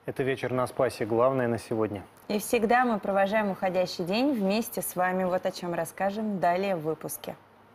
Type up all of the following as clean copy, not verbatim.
Это вечер на Спасе. Главное на сегодня. И всегда мы провожаем уходящий день вместе с вами. Вот о чем расскажем далее в выпуске.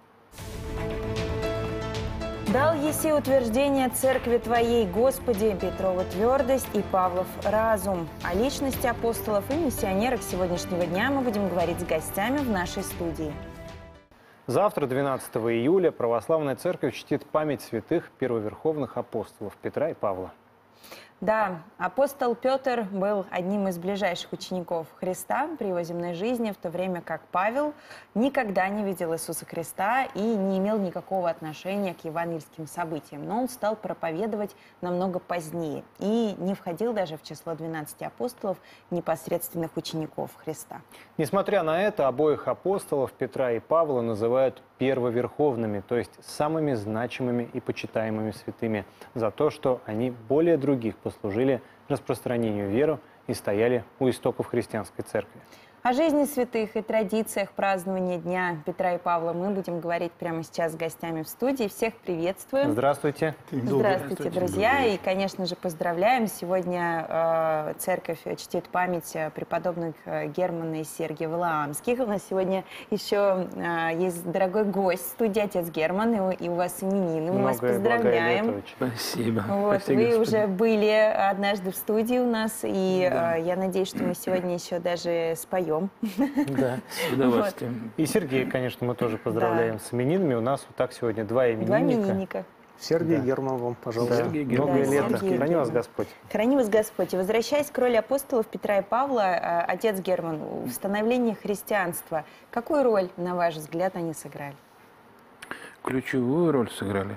«Дал еси утверждение церкви Твоей, Господи, Петрова твердость и Павлов разум». О личности апостолов и миссионерах сегодняшнего дня мы будем говорить с гостями в нашей студии. Завтра, 12 июля, Православная Церковь чтит память святых первоверховных апостолов Петра и Павла. Да, апостол Петр был одним из ближайших учеников Христа при его земной жизни, в то время как Павел никогда не видел Иисуса Христа и не имел никакого отношения к евангельским событиям. Но он стал проповедовать намного позднее и не входил даже в число 12 апостолов, непосредственных учеников Христа. Несмотря на это, обоих апостолов Петра и Павла называют первоверховными, то есть самыми значимыми и почитаемыми святыми за то, что они более других послужили распространению веры и стояли у истоков христианской церкви. О жизни святых и традициях празднования Дня Петра и Павла мы будем говорить прямо сейчас с гостями в студии. Всех приветствуем. Здравствуйте. Здравствуйте, друзья. И, конечно же, поздравляем. Сегодня церковь чтит память преподобных Германа и Сергия Валаамских. У нас сегодня еще есть дорогой гость в студии, отец Герман, и у вас именины. Мы вас поздравляем. Спасибо. Вот, Спасибо, вы Господи. уже были однажды в студии у нас, и я надеюсь, что мы сегодня еще даже споем. Да. С удовольствием. И Сергея, конечно, мы тоже поздравляем с именинами. У нас вот так сегодня два Два именинника. именинника. Сергей Герман вам, пожалуйста. Сергей Герман. Многое Да, лето. Сергей Храни вас Герман. Господь. Храни вас Господь. И возвращаясь к роли апостолов Петра и Павла, отец Герман, в становлении христианства, какую роль, на ваш взгляд, они сыграли? Ключевую роль сыграли.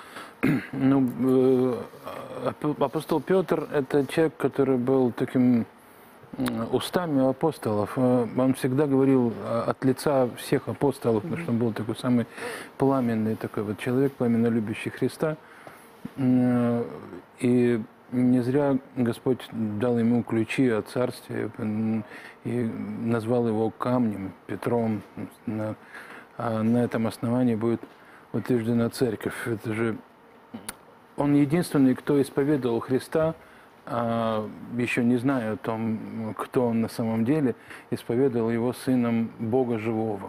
Апостол Петр – это человек, который был таким устами апостолов. Он всегда говорил от лица всех апостолов, потому что он был такой самый пламенный такой вот человек, пламенно любящий Христа. И не зря Господь дал ему ключи от царствия и назвал его камнем, Петром. А на этом основании будет утверждена церковь. Это же он единственный, кто исповедовал Христа, еще не зная о том, кто он на самом деле, исповедовал его сыном Бога живого.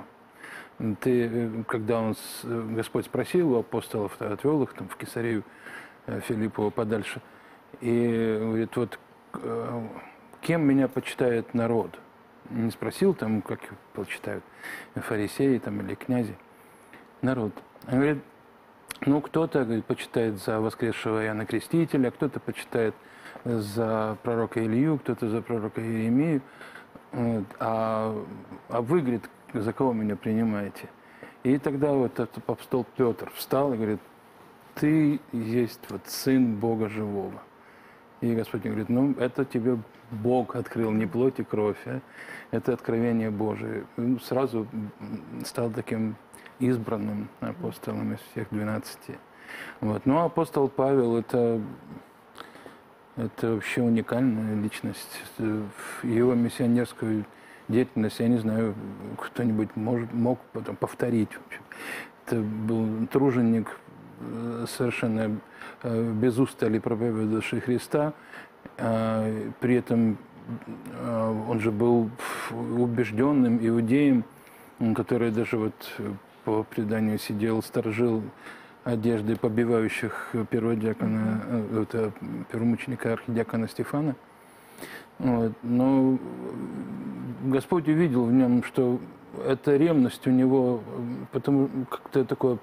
Когда Господь спросил у апостолов, отвел их там, в Кесарею Филиппова подальше, и говорит, вот кем меня почитает народ? Не спросил там, как его почитают фарисеи там, или князи. Народ. Он говорит, ну кто-то почитает за воскресшего Иоанна Крестителя, кто-то почитает за пророка Илью, кто-то за пророка Иеремию. А вы, говорит, за кого меня принимаете? И тогда вот этот апостол Петр встал и говорит, ты есть вот сын Бога живого. И Господь говорит, ну это тебе Бог открыл, не плоть и кровь, а это откровение Божие. И сразу стал таким избранным апостолом из всех 12. Вот. Ну, апостол Павел – это вообще уникальная личность. Его миссионерскую деятельность, я не знаю, кто-нибудь мог потом повторить. Это был труженик, совершенно без устали проповедовавший Христа. При этом он же был убежденным иудеем, который даже вот по преданию сидел, сторожил одежды побивающих перводиакона, первомученика архидиакона Стефана. Вот. Но Господь увидел в нем, что эта ревность у него, потому как-то такое,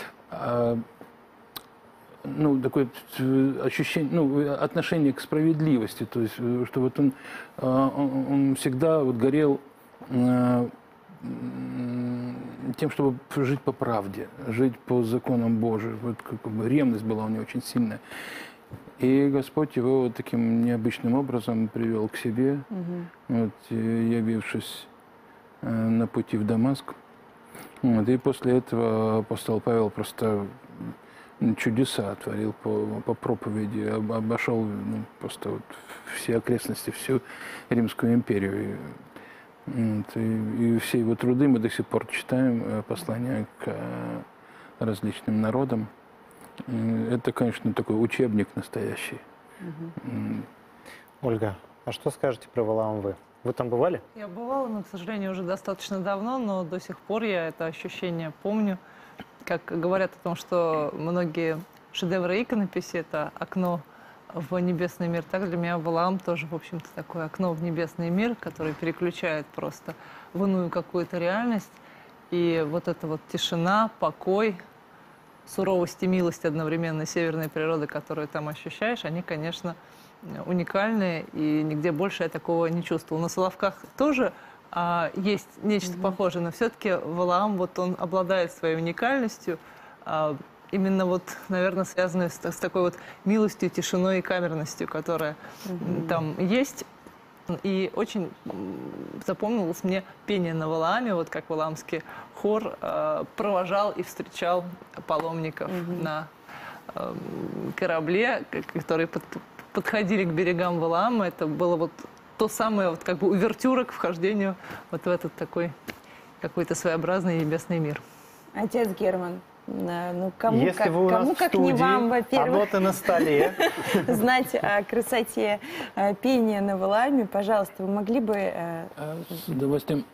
такое ощущение, отношение к справедливости, то есть, что вот он всегда вот горел тем, чтобы жить по правде, жить по законам Божьим. Вот как бы ревность была у него очень сильная. И Господь его вот таким необычным образом привел к себе, вот, явившись на пути в Дамаск. Вот, и после этого апостол Павел просто чудеса творил по проповеди, обошел просто вот все окрестности, всю Римскую империю. И все его труды мы до сих пор читаем, послания к различным народам. Это, конечно, такой учебник настоящий. Ольга, а что скажете про Валаам вы? Вы там бывали? Я бывала, но, к сожалению, уже достаточно давно, но до сих пор я это ощущение помню. Как говорят о том, что многие шедевры иконописи — это окно в небесный мир, так для меня Валаам тоже, в общем-то, такое окно в небесный мир, который переключает просто в иную какую-то реальность. И вот эта вот тишина, покой, суровость и милость одновременно северной природы, которую там ощущаешь, они, конечно, уникальные, и нигде больше я такого не чувствовала. На Соловках тоже есть нечто похожее, но все-таки Валаам, вот он обладает своей уникальностью, именно вот, наверное, связанной с такой вот милостью, тишиной и камерностью, которая там есть. И очень запомнилось мне пение на Валааме, вот как валаамский хор провожал и встречал паломников на корабле, которые подходили к берегам Валаама. Это было вот то самое, вот как бы увертюра к вхождению вот в этот такой какой-то своеобразный небесный мир. Отец Герман, ну кому, Если как, вы у нас кому в как студии, не вам, во-первых, ноты на столе. знать о красоте пения на Валааме, пожалуйста, вы могли бы... С удовольствием.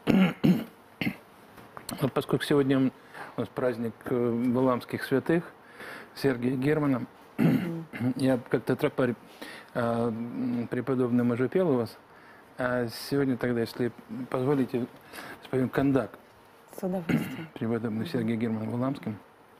Вот поскольку сегодня у нас праздник валаамских святых Сергия Германа, я как-то тропарь преподобный уже пел у вас, а сегодня тогда, если позволите, споем кандак С удовольствием. преподобный Сергия Германа Валаамским.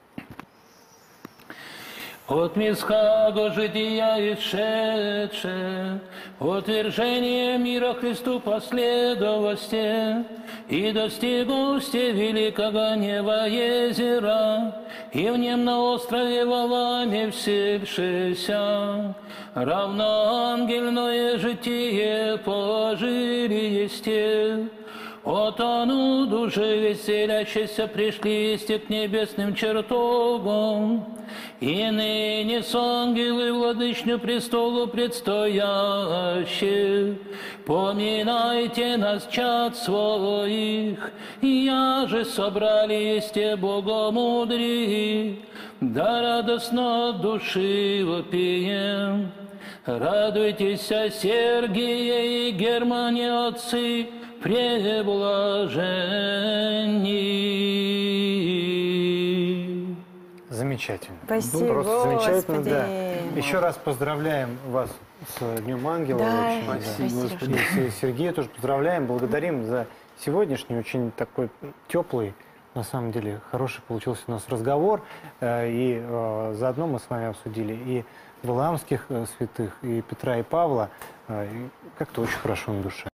От мирского жития исшедше, утверждение мира Христу последовости, и достигусте великого неба езера, и в нем на острове Валааме вселившися, равноангельное житие положили есте. От ону души веселящиеся пришли есте к небесным чертогам, и ныне с ангелы владычню престолу предстоящие. Поминайте нас, чад своих, я же собрались те богомудрые, да радостно от души вопием. Радуйтесь, Сергие и Германе, отцы преблаженни. Замечательно. Спасибо, Просто замечательно, Господи. да. Еще раз поздравляем вас с Днем Ангела. Да, очень, спасибо, И Сергея тоже поздравляем, благодарим за сегодняшний очень такой теплый, на самом деле, хороший получился у нас разговор. И заодно мы с вами обсудили и валаамских святых, и Петра, и Павла. И как-то очень хорошо на душе.